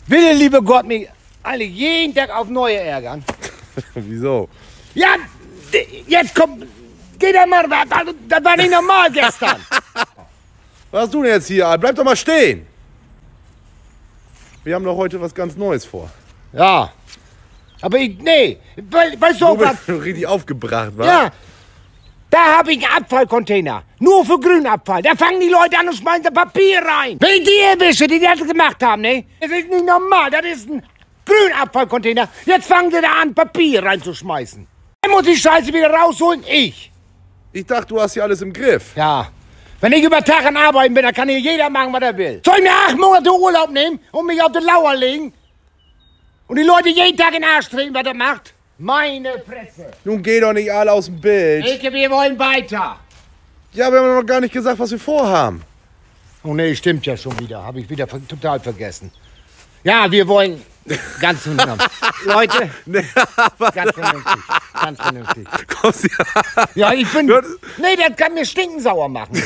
Will der liebe Gott mich alle jeden Tag auf neue ärgern? Wieso? Ja, jetzt kommt... Geht er mal... Das war nicht normal gestern. Was hast du denn jetzt hier? Bleib doch mal stehen. Wir haben doch heute was ganz Neues vor. Ja. Aber weißt du Du was? bist richtig aufgebracht, wa? Ja. Da habe ich einen Abfallcontainer. Nur für Grünabfall. Da fangen die Leute an und schmeißen Papier rein. Wenn die erwische, die das gemacht haben, ne? Das ist nicht normal. Das ist ein Grünabfallcontainer. Jetzt fangen sie da an, Papier reinzuschmeißen. Wer muss die Scheiße wieder rausholen? Ich. Ich dachte, du hast hier alles im Griff. Ja. Wenn ich über Tag an Arbeiten bin, dann kann hier jeder machen, was er will. Soll ich mir 8 Monate Urlaub nehmen und mich auf die Lauer legen? Und die Leute jeden Tag in den Arsch treten, was er macht? Meine Fresse. Nun geh doch nicht alle aus dem Bild. Wir wollen weiter. Ja, wir haben noch gar nicht gesagt, was wir vorhaben. Oh nee, stimmt ja schon wieder. Habe ich wieder total vergessen. Ja, wir wollen ganz vernünftig. Leute, ganz vernünftig. Ganz vernünftig. Ja, ich bin... Nee, das kann mir stinkensauer machen.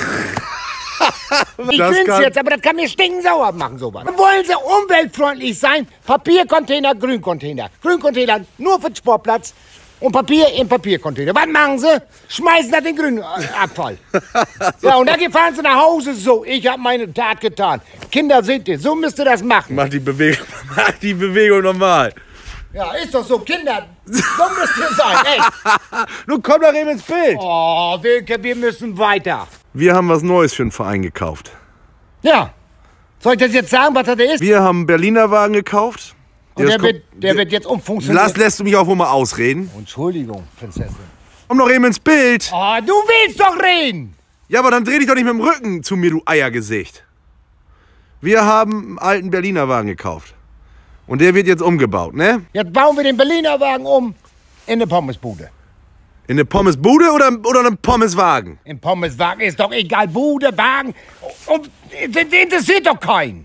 Ich bin's jetzt, aber das kann mir stinkensauer machen, sowas. Wollen sie umweltfreundlich sein? Papiercontainer, Grüncontainer. Grüncontainer nur für den Sportplatz und Papier im Papiercontainer. Was machen sie? Schmeißen das in den Grünabfall. Ja, und dann fahren sie nach Hause so. Ich habe meine Tat getan. Kinder, seht ihr, so müsst ihr das machen. Mach die Bewegung normal. Ja, ist doch so, Kinder. So müsst ihr sein, ey. Nun komm doch eben ins Bild. Oh, Wilke, wir müssen weiter. Wir haben was Neues für den Verein gekauft. Ja. Soll ich das jetzt sagen, was das ist? Wir haben einen Berliner Wagen gekauft. Und der wird jetzt umfunktioniert. Lässt du mich auch wohl mal ausreden? Entschuldigung, Prinzessin. Komm doch eben ins Bild. Oh, du willst doch reden. Ja, aber dann dreh dich doch nicht mit dem Rücken zu mir, du Eiergesicht. Wir haben einen alten Berliner Wagen gekauft. Und der wird jetzt umgebaut, ne? Jetzt bauen wir den Berliner Wagen um in eine Pommesbude. In eine Pommesbude oder einen Pommeswagen? Im Pommeswagen ist doch egal, Bude, Wagen. Und das interessiert doch keinen.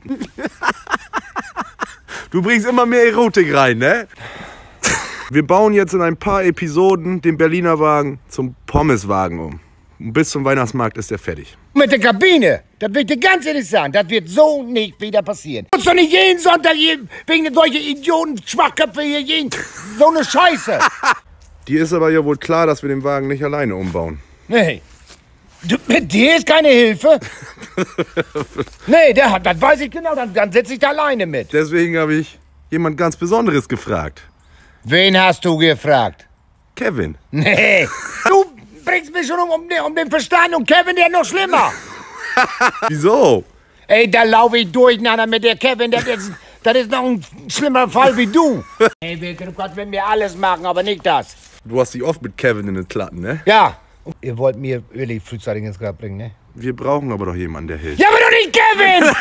Du bringst immer mehr Erotik rein, ne? Wir bauen jetzt in ein paar Episoden den Berliner Wagen zum Pommeswagen um. Und bis zum Weihnachtsmarkt ist der fertig. Mit der Kabine, das will ich dir ganz ehrlich sagen, das wird so nicht wieder passieren. Du musst doch nicht jeden Sonntag hier wegen solcher Idioten, Schwachköpfe hier so eine Scheiße. Dir ist aber ja wohl klar, dass wir den Wagen nicht alleine umbauen. Nee. Mit dir ist keine Hilfe? Nee, das weiß ich genau, dann setze ich da alleine mit. Deswegen habe ich jemand ganz Besonderes gefragt. Wen hast du gefragt? Kevin. Nee, du bringst mich schon um den Verstand und Kevin, der noch schlimmer. Wieso? Ey, da laufe ich durcheinander mit der Kevin, das ist noch ein schlimmer Fall wie du. Ey, Wilke, du kannst mit mir alles machen, aber nicht das. Du hast dich oft mit Kevin in den Klatten, ne? Ja. Ihr wollt mir Willi frühzeitig ins Grab bringen, ne? Wir brauchen aber doch jemanden, der hilft. Ja, aber doch nicht Kevin!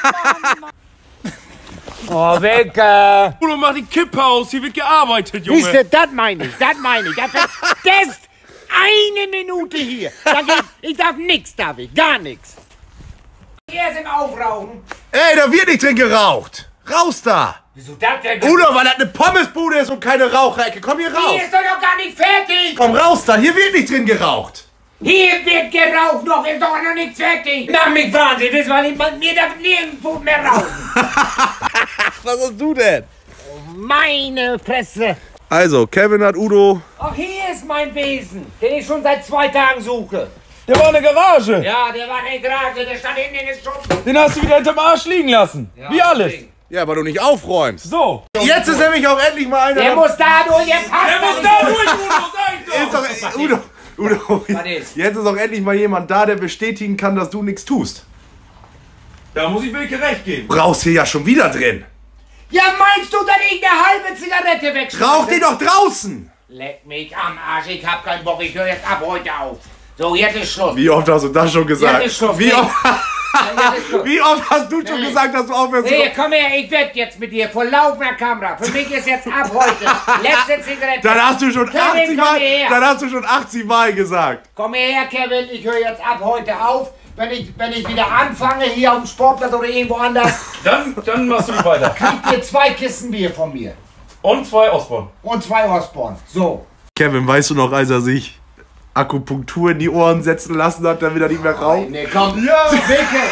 Oh, Wilke! Bruder, mach die Kippe aus, hier wird gearbeitet, Junge. Siehst du, das meine ich. Das vergesst eine Minute hier. Ich darf nichts, gar nichts. Erst im Aufrauchen. Ey, da wird nicht drin geraucht! Raus da! Wieso das denn? Bruder, weil das eine Pommesbude ist und keine Rauchrecke. Komm hier raus! Hier ist doch noch gar nicht fertig! Komm raus da, hier wird nicht drin geraucht! Hier wird geraucht noch, ist doch noch nicht fertig! Mach mich Wahnsinn, das war nicht, mir darf nirgendwo mehr rauchen! Was hast du denn? Meine Fresse! Also, Kevin hat Udo... Ach, hier ist mein Besen, den ich schon seit 2 Tagen suche. Der war in der Garage. Ja, der war in der Garage, der stand hinten in den Schuppen. Den hast du wieder hinterm Arsch liegen lassen. Ja, wie alles. Ja, weil du nicht aufräumst. So. Jetzt ist nämlich auch endlich mal einer... Der muss da durch, jetzt passt Der das muss nicht. da durch, Udo, sag ich doch. Ist doch... Udo, Was ist? jetzt ist auch endlich mal jemand da, der bestätigen kann, dass du nichts tust. Da muss ich Wilke recht geben. Du rauchst hier ja schon wieder drin. Ja, meinst du, dass ich eine halbe Zigarette wegschmeiße? Rauch die doch draußen! Leck mich am Arsch, ich hab keinen Bock, ich höre jetzt ab heute auf. So, jetzt ist Schluss. Wie oft hast du das schon gesagt? Jetzt ist Schluss. Wie oft, Ja, jetzt ist Schluss. wie oft hast du schon Nee. gesagt, dass du aufhörst? Hey, komm her, ich werde jetzt mit dir vor laufender Kamera. Für mich ist jetzt ab heute letzte Zigarette. Dann hast du schon Kevin, 80 komm Mal, hierher. dann hast du schon 80 Mal gesagt. Komm her, Kevin, ich höre jetzt ab heute auf. Wenn ich wieder anfange, hier auf dem Sportplatz oder irgendwo anders, Dann machst du nicht weiter. kriegt ihr 2 Kisten Bier von mir. Und 2 Osborn. Und 2 Osborn. So. Kevin, weißt du noch, als er sich Akupunktur in die Ohren setzen lassen hat, damit er nicht mehr raucht. Nee, komm. Ja. Wilke.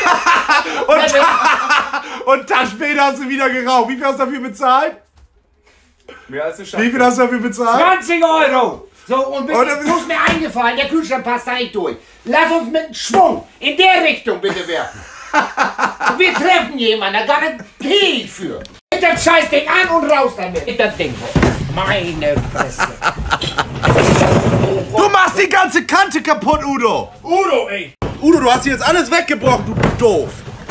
Und einen Tag später hast du wieder geraucht. Wie viel hast du dafür bezahlt? Mehr als eine Schachtel. Wie viel hast du dafür bezahlt? 20 Euro. So, und du ist mir eingefallen, der Kühlschrank passt da nicht durch. Lass uns mit Schwung in der Richtung bitte werfen. Und wir treffen jemanden, da gehe ich für. Mit das Scheißding an und raus damit. Mit das Ding. Meine Fresse. Du machst die ganze Kante kaputt, Udo. Udo, ey! Udo, du hast hier jetzt alles weggebrochen, du doof.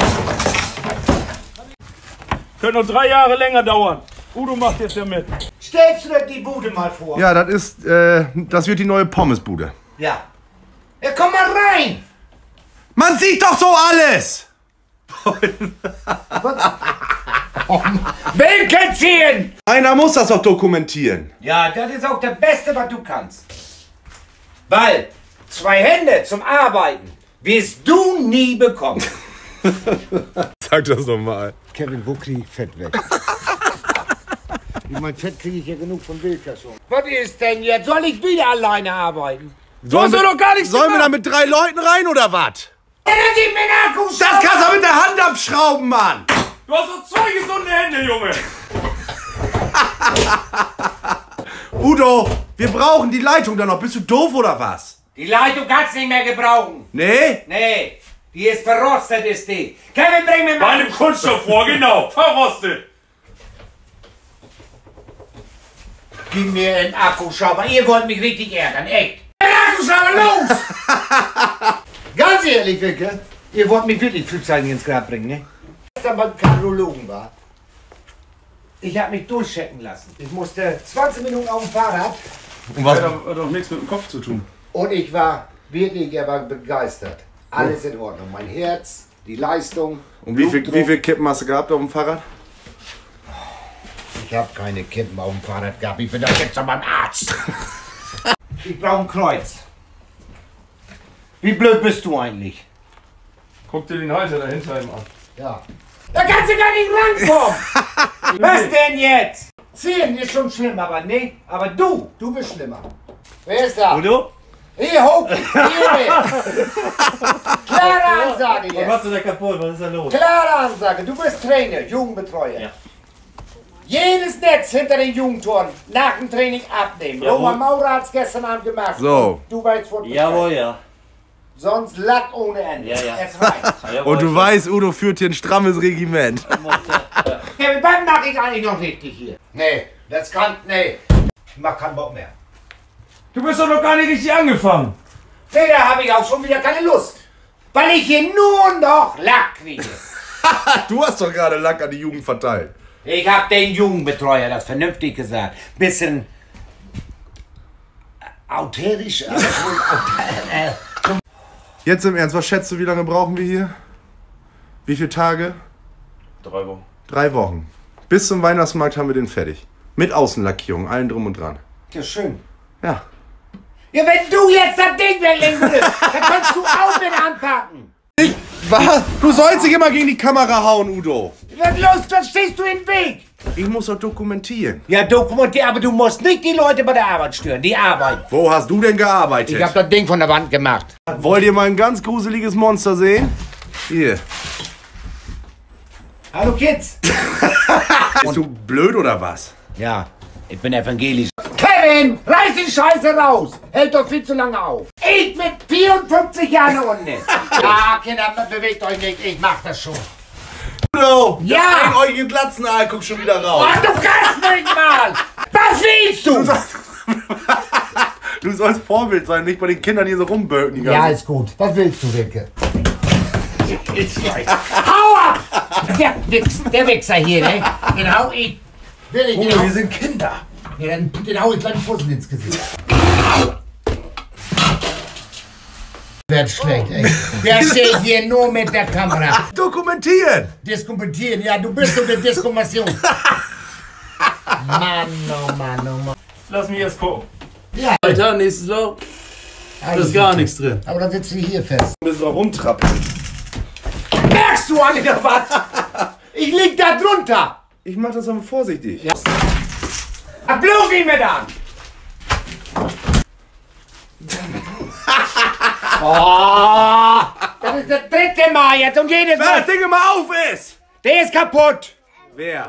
Könnte noch 3 Jahre länger dauern. Udo macht jetzt ja mit. Stellst du dir die Bude mal vor? Ja, das wird die neue Pommesbude. Ja. Ja, komm mal rein. Man sieht doch so alles. Wilke ziehen! Einer muss das doch dokumentieren. Ja, das ist auch das Beste, was du kannst. Weil 2 Hände zum Arbeiten wirst du nie bekommen. Sag das doch mal. Kevin, wo kriege ich Fett weg? Ich mein, Fett kriege ich ja genug von Wilke schon. Was ist denn jetzt? Soll ich wieder alleine arbeiten? Sollen wir doch gar nicht. Sollen wir da mit 3 Leuten rein oder was? Gib mir einen Akku! Das kannst du mit der Hand abschrauben, Mann. Du hast so 2 gesunde Hände, Junge! Udo, wir brauchen die Leitung dann noch. Bist du doof oder was? Die Leitung kannst du nicht mehr gebrauchen. Nee? Nee, die ist verrostet, ist die. Kevin, bring mir Bei mal... einem Kunststoffrohr, genau, verrostet. Gib mir einen Akkuschrauber. Ihr wollt mich richtig ärgern, echt. Ein Akkuschrauber, los! Ganz ehrlich, Wilke, ihr wollt mich wirklich frühzeitig ins Grab bringen, ne? Gestern beim Kardiologen war, ich habe mich durchchecken lassen. Ich musste 20 Minuten auf dem Fahrrad Und was? Hat doch nichts mit dem Kopf zu tun. und ich war begeistert. Alles in Ordnung. Mein Herz, die Leistung. Und wie viel Blutdruck. Kippen hast du gehabt auf dem Fahrrad? Ich habe keine Kippen auf dem Fahrrad gehabt. Ich bin doch jetzt schon beim Arzt. Ich brauche ein Kreuz. Wie blöd bist du eigentlich? Guck dir den Halter dahinter eben an. Ja. Da kannst du gar nicht rankommen. Was denn jetzt? 10 ist schon schlimm, aber nee. Aber du bist schlimmer. Wer ist da? Udo? Hier, hoch! Hier! Klare Ansage Was jetzt. machst du da kaputt? Was ist da los? Klare Ansage. Du bist Trainer, Jugendbetreuer. Ja. Jedes Netz hinter den Jugendtoren nach dem Training abnehmen. Jawohl. Roman Maurer hat es gestern Abend gemacht. So. Du weißt, wo Jawohl, ja. Sonst Lack ohne Ende. Ja, ja. Es reicht. Jawohl, Und du weißt, Udo führt hier ein strammes Regiment. Kevin, was mache ich eigentlich noch richtig hier? Nee, das kann. Nee. Ich mach keinen Bock mehr. Du bist doch noch gar nicht richtig angefangen. Nee, da habe ich auch schon wieder keine Lust. Weil ich hier nur noch Lack kriege. Du hast doch gerade Lack an die Jugend verteilt. Ich hab den Jugendbetreuer, das vernünftig gesagt. Bisschen authentisch. Jetzt im Ernst, was schätzt du, wie lange brauchen wir hier? Wie viele Tage? 3 Wochen. 3 Wochen. Bis zum Weihnachtsmarkt haben wir den fertig. Mit Außenlackierung, allen drum und dran. Ja, schön. Ja. Ja, wenn du jetzt das Ding weglegen würdest, dann kannst du auch mit anpacken. Was? Du sollst dich immer gegen die Kamera hauen, Udo. Was los, was stehst du im Weg? Ich muss doch dokumentieren. Ja, dokumentier, aber du musst nicht die Leute bei der Arbeit stören. Die Arbeit. Wo hast du denn gearbeitet? Ich hab das Ding von der Wand gemacht. Wollt ihr mal ein ganz gruseliges Monster sehen? Hier. Hallo Kids. Bist du blöd oder was? Ja, ich bin evangelisch. Kevin, reiß die Scheiße raus. Hält doch viel zu lange auf. Ich mit 54 Jahren unten. Ja, Kinder, bewegt euch nicht. Ich mach das schon. Udo! Ja! Ein euch in Glatzenaal, guck schon wieder raus. Oh, du kannst nicht mal. Was willst du? Du sollst Vorbild sein, nicht bei den Kindern hier so rumbölken. die Ja, ganze- ist gut. Was willst du, Wilke? Hau ab! Der Wichser hier, ne? Den hau ich. Will ich, den hau- sind Kinder. Ja, den hau ich gleich Fussen ins Gesicht. Wird schlecht, ey. Der steht hier nur mit der Kamera. Dokumentieren! Diskutieren, ja, du bist doch der Diskomation. Mann, oh Mann, oh Mann. Lass mich jetzt gucken. Ja, Alter, nächstes Loch. Da ist gar nichts drin. aber dann sitzt du hier fest. Du bist doch rumtrappeln. Merkst du, Alter, was? Ich lieg da drunter. Ich mach das aber vorsichtig. Ja. Bloß nicht mehr da. Oh, das ist das dritte Mal jetzt und jedes Wenn Mal. das Ding immer auf ist! Der ist kaputt. Wer?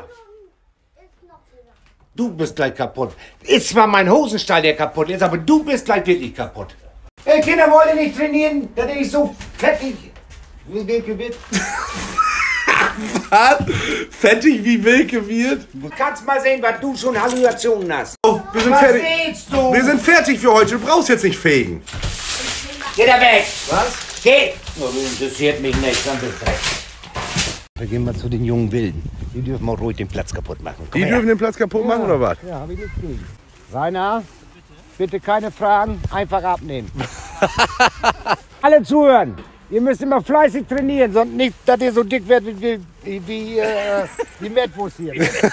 Du bist gleich kaputt. Ist zwar mein Hosenstall, der kaputt ist, aber du bist gleich wirklich kaputt. Ey, Kinder wollen nicht trainieren, dass ich so fettig wie Wilke wird. Was? Fettig wie Wilke wird? Du kannst mal sehen, was du schon Halluzinationen hast. Oh, wir sind Was fertig. willst du? Wir sind fertig für heute. Du brauchst jetzt nicht fegen. Geh da weg. Was? Geh. Oh, das interessiert mich nicht, dann bist du recht. Wir gehen mal zu den jungen Wilden. Die dürfen mal ruhig den Platz kaputt machen. Komm Die her. dürfen den Platz kaputt machen, oder was? Ja, hab ich nichts gegen. Rainer, bitte keine Fragen, einfach abnehmen. Alle zuhören. Ihr müsst immer fleißig trainieren, sonst nicht, dass ihr so dick werdet wie Mettwurst hier.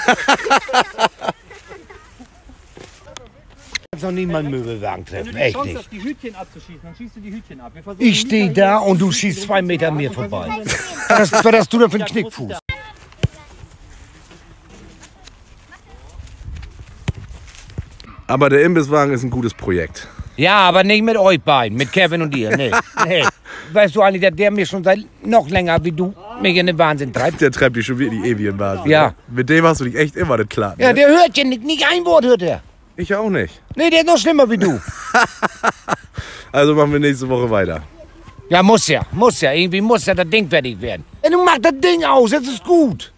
Ich noch nie mal einen Möbelwagen treffen, echt Chance nicht. hast, die Hütchen abzuschießen, dann schießt du die Hütchen ab. Wir versuchen Ich stehe da und du schießt 2 Meter an mir vorbei. Was hast du denn für einen Knickfuß? Aber der Imbisswagen ist ein gutes Projekt. Ja, aber nicht mit euch beiden, mit Kevin und dir. Nee. Nee. Weißt du eigentlich, dass der mir schon seit noch länger wie du mich in den Wahnsinn treibt? Der treibt dich schon wirklich ewig in Wahnsinn. Ja. Ne? Mit dem hast du dich echt immer nicht klar. Ja, Ne? der hört ja nicht ein Wort hört er. Ich auch nicht. Nee, der ist noch schlimmer wie du. Also machen wir nächste Woche weiter. Ja, muss ja. Irgendwie muss ja das Ding fertig werden. Ja, du mach das Ding aus, das ist gut.